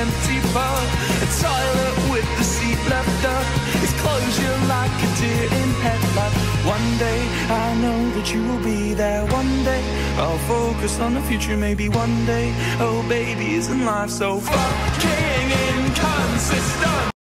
empty pub, a toilet with the seat left up. It's closure like a deer in headlight. One day I know that you will be there. One day I'll focus on the future. Maybe one day, oh baby, isn't life so fucking inconsistent?